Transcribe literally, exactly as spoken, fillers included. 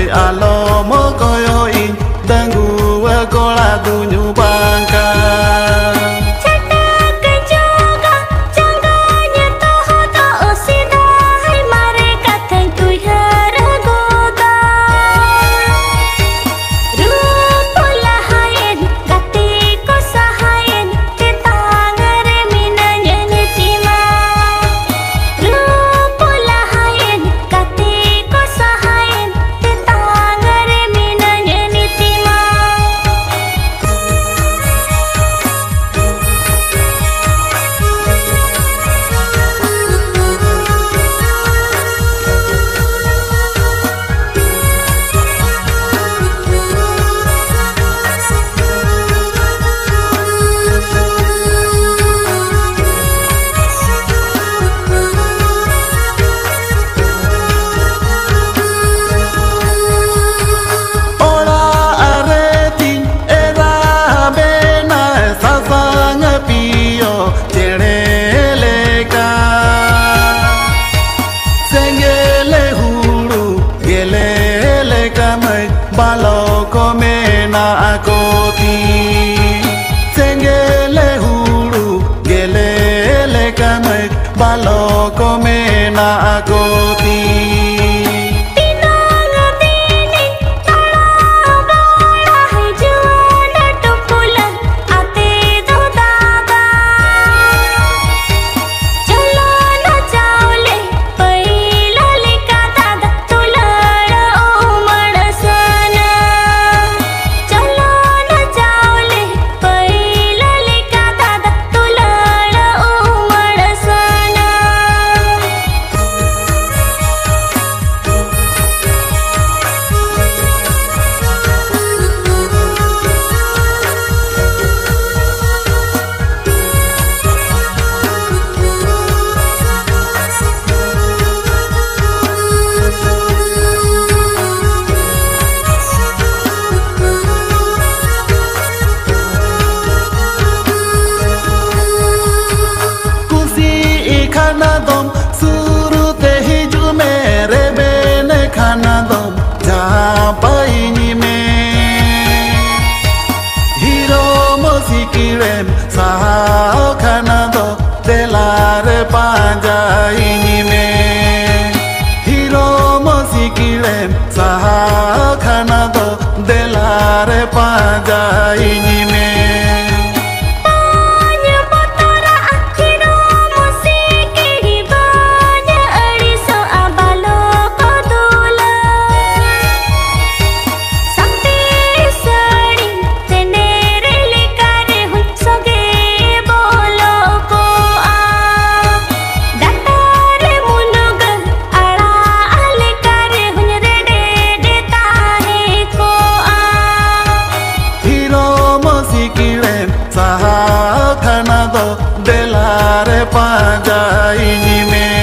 alo mo koyo in dangu wa kola dunyu bangka. Balo komena akoti sengele huru gelele kamai balo komena akoti. Khana dom suru te hiju mere bene khana dom japai ni me hiro mosikirem sahao khana do delare panjai ni me hiro mosikirem sahao khana do delare panjai ni me. Sahau khana do delare panjai ni me.